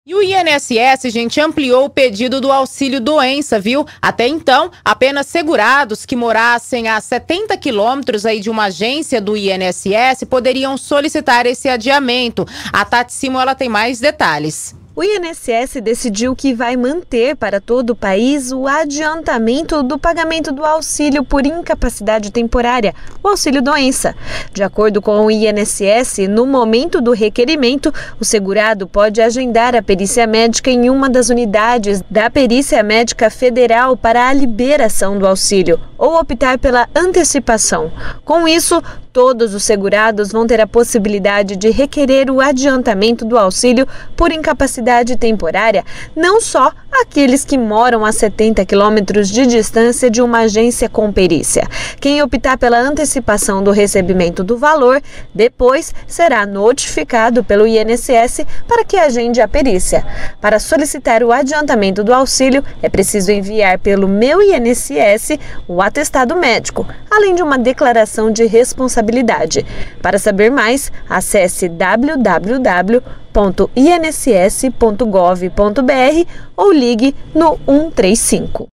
E o INSS, gente, ampliou o pedido do auxílio doença, viu? Até então, apenas segurados que morassem a 70 quilômetros aí de uma agência do INSS poderiam solicitar esse adiamento. A Tati Simo, ela tem mais detalhes. O INSS decidiu que vai manter para todo o país o adiantamento do pagamento do auxílio por incapacidade temporária, o auxílio-doença. De acordo com o INSS, no momento do requerimento, o segurado pode agendar a perícia médica em uma das unidades da Perícia Médica Federal para a liberação do auxílio ou optar pela antecipação. Com isso, todos os segurados vão ter a possibilidade de requerer o adiantamento do auxílio por incapacidade temporária, não só aqueles que moram a 70 quilômetros de distância de uma agência com perícia. Quem optar pela antecipação do recebimento do valor, depois será notificado pelo INSS para que agende a perícia. Para solicitar o adiantamento do auxílio, é preciso enviar pelo Meu INSS o atestado médico, além de uma declaração de responsabilidade. Para saber mais, acesse www.inss.gov.br ou ligue no 135.